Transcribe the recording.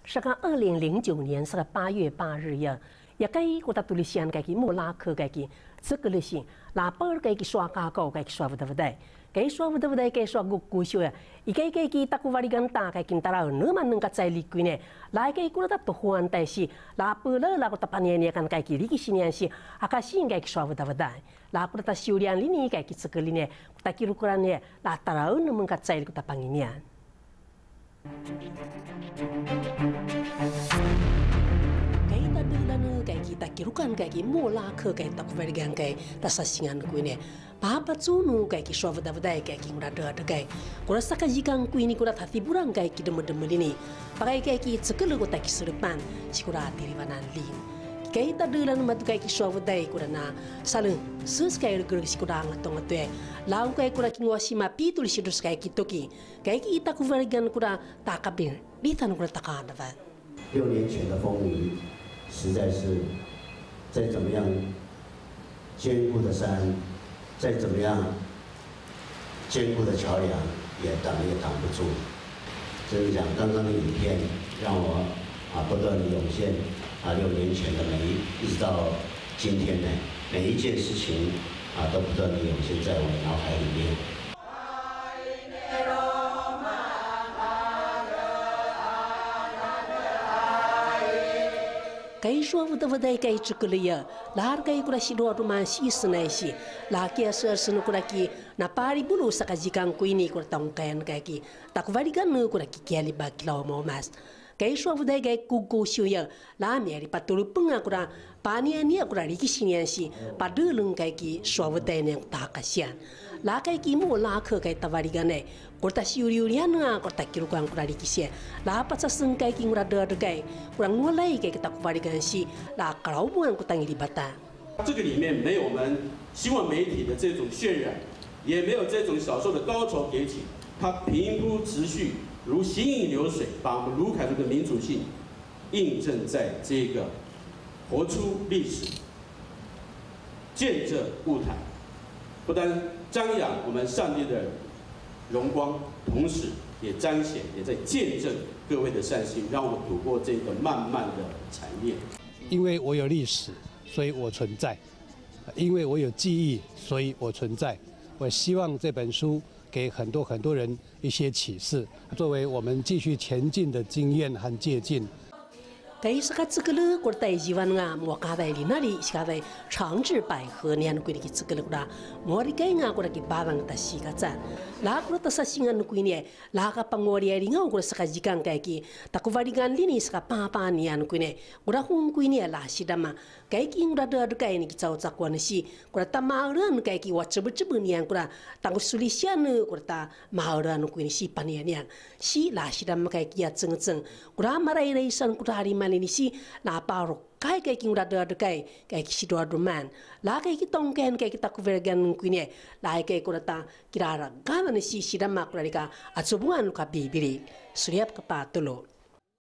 是个2009年是个8月8日呀，也该我到杜里西安该莫拉克该这个里是那巴尔该刷卡高该刷不得，该刷不得该刷个古修呀，一该大古瓦里干大该打了那么能个在里边呢，来该古了都换但是那巴了那个打半年kan该里个新年是阿卡新该刷不得，那古了修炼里呢该这个里呢，打kiru kuran呢，那打了那么个在里个打半年。Kita dengan kita kirukan莫拉克kita kuvergan kita sasingan kuine papa tunu suava davdai ngura de kura sakajikan kuini kura thatiburan kita demeli pakai sekelu kota kisurpan sikura tiriwanan lin kita dengan madu suava dai kura na salu sus gur sikura ngatong atue lau kura kinwasima pitul sidus kitoki kita kuvergan kura takabir di tan kura takada 6年前的风雨，实在是再怎么样坚固的山，再怎么样坚固的桥梁，也挡不住。真的讲，刚刚的影片让我不断的涌现6年前的一直到今天呢，每一件事情都不断的涌现在我的脑海里面。 Kay suavu davadai kay chukliya, lahar kay kura sido ruman si laki asar sunu kura ki na pari bulu sakajikan kuini kura tangkayan kay ki takvarigan nu kura ki kiali bakilaw mo mas. Kay suavu dai kay kugo siya, la meri patulu punga kura paniania kura rikisinian si padulung kay ki suavu dai nang takasyan. La kay ki mo lakha kay tavarigan ay kurta siuriurian nga kurta kirukan kura rikisya. La patsaseng kay ki ngura kay kurang mulai kay kita kuvarigan si la karaubuan kutang ilibata. 这个里面没有我们新闻媒体的这种渲染，也没有这种小说的高潮迭起，它平铺直叙，如行云流水，把我们卢凯族的民主性印证在这个活出历史、见证舞台，不单张扬我们上帝的荣光，同时也彰显，也在见证各位的善心，让我们度过这个漫漫的产业。 因为我有历史，所以我存在；因为我有记忆，所以我存在。我希望这本书给很多人一些启示，作为我们继续前进的经验和借鉴。 Kay sakat sekele kurtai jiwan nga mo kadai linari sikadai changzhi bai he nian kui ki sekele kura mori kai nga kura ki babang ta sikatsan la kura ta sasingan kui ni la ka pangori ri nga kura sakajikan kai ki takuvarigan lini saka papa nian kui ne kura hun kui ni la sidama kai ki ngura de kai ni ki chau chakwan si kura ta mauran kai ki wachebu nian kura tangu sulisian kura ta mauran kui ni si panian nian si la sidama kai ki ya ceng kura marai reisan kura hari Malinisi na paro kai king rada kai si do man la kai ki tongken kai kita kuvergan kuine la kai kurata kirara gana ni si sidama kurarika atsubuan ka bibiri suryap ka patulo